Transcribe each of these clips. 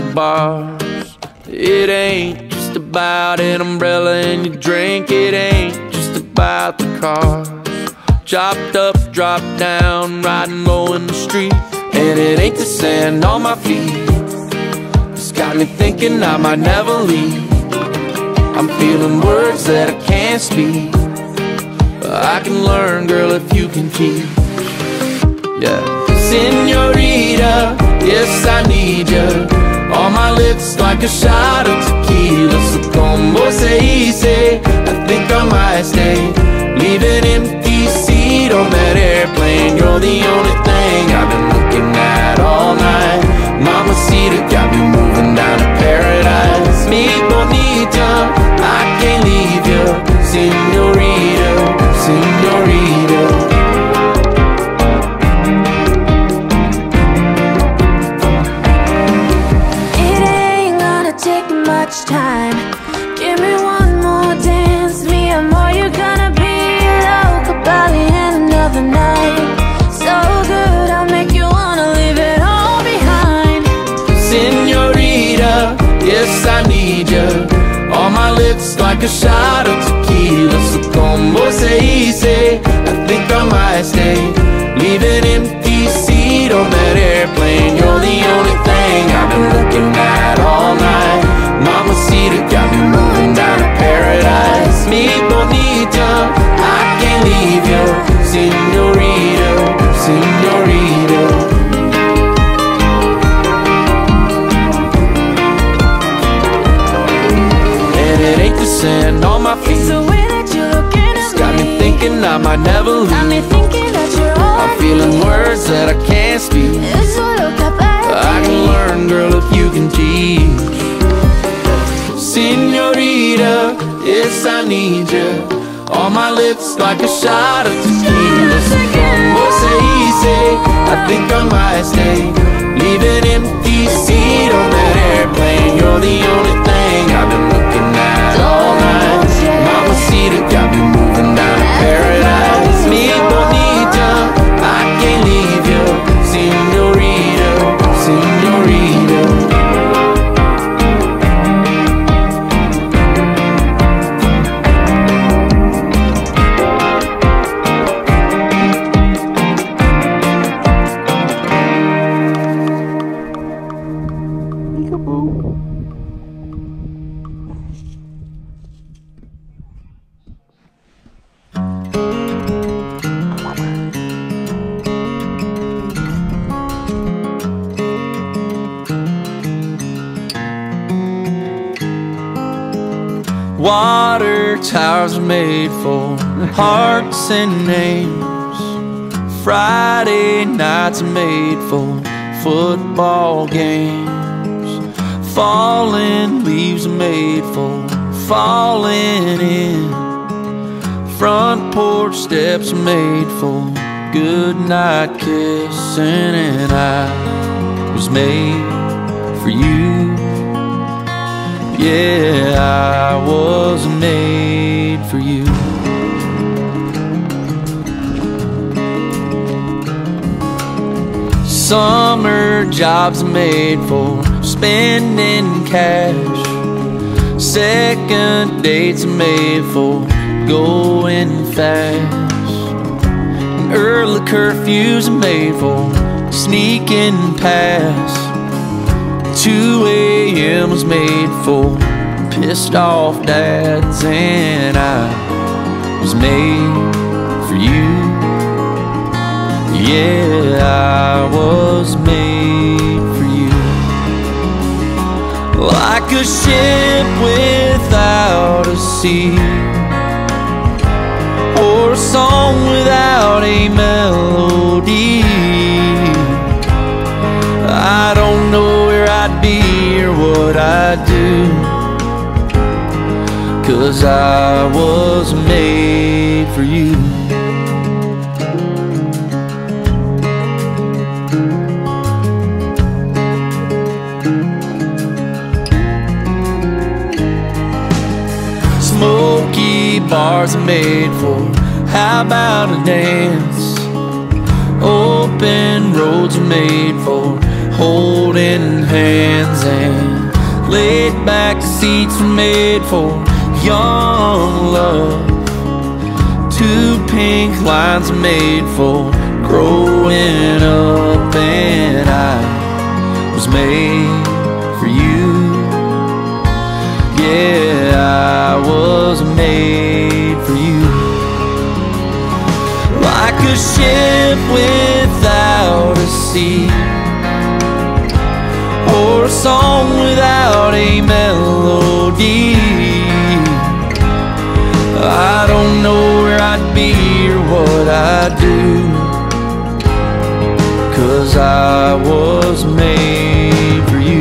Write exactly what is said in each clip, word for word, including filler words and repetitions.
bars. It ain't just about an umbrella and your drink. It ain't just about the cars. Chopped up, dropped down, riding low in the street. And it ain't the sand on my feet. It's got me thinking I might never leave. I'm feeling words that I can't speak. I can learn, girl, if you can teach. Yeah. Señorita, yes, I need ya. On my lips like a shot of tequila. So como se dice, I think I might stay. Leave an empty seat on that airplane. You're the only thing I've been looking at all night. Mamacita, got me moving down to paradise. Mi bonita, I can't leave you. Señorita, señorita. Time. Give me one more dance, me and more. You're gonna be local, Bali, and another night. So good, I'll make you wanna leave it all behind. Señorita, yes, I need ya. On my lips like a shot of tequila. So como se dice, I think I might stay. Leave an empty seat on that airplane. You're the only thing I've been looking at all night. Mamacita, got me moving down to paradise. Mi bonita, I can't leave you. Señorita, señorita. And it ain't the sand on my feet. It's the way that you're looking at it's got me. me thinking I might never leave. Got me thinking that you're all I'm feeling words that I can't speak. I can learn, girl, if you can teach. Señorita, yes, I need ya. On my lips like a shot of tequila. So como se dice, I think I might stay. Leave an empty seat on that airplane. You're the only thing I've been looking at all night. Mamacita, got me moving down to paradise. Mi bonita, I can't leave you. Señorita, señorita. Water towers are made for hearts and names. Friday nights are made for football games. Falling leaves are made for falling in. Front porch steps are made for goodnight kissing. And I was made for you. Yeah, I was made for you. Summer jobs are made for spending cash. Second dates are made for going fast. And early curfews are made for sneaking past. two A M was made for pissed off dads. And I was made for you. Yeah, I was made for you. Like a ship without a sea, or a song without a melody. I don't know where I'd be or what I'd do, 'cause I was made for you. Smoky bars are made for how about a dance? Open roads are made for holding hands, and laid back seats were made for young love. Two pink lines made for growing up, and I was made for you. Yeah, I was made for you. Like a ship without a sea, or a song without a melody. I don't know where I'd be or what I'd do, 'cause I was made for you.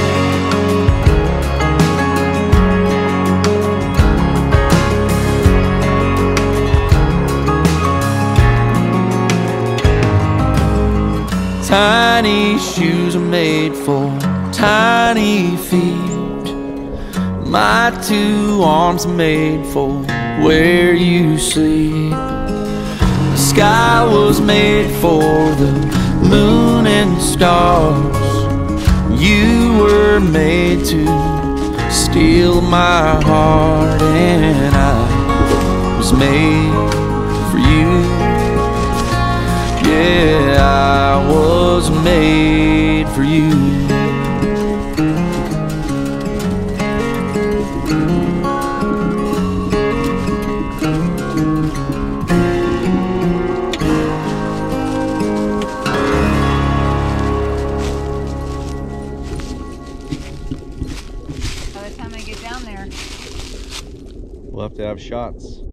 Tiny shoes are made for tiny feet. My two arms are made for where you sleep. The sky was made for the moon and stars. You were made to steal my heart, and I was made for you. Yeah, I was made for you. By the time I get down there, We'll have to have shots.